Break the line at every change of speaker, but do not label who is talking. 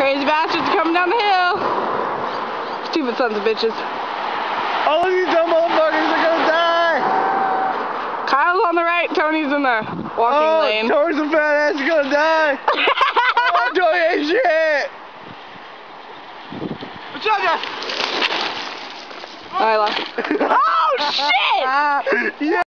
Crazy bastards are coming down the hill. Stupid sons of bitches.
All of you dumb motherfuckers are gonna die!
Kyle's on the right, Tony's in the walking lane.
Tony's a fat ass is gonna die! Oh, Tony ain't shit! What's up, guys?
Oh shit!
Yeah!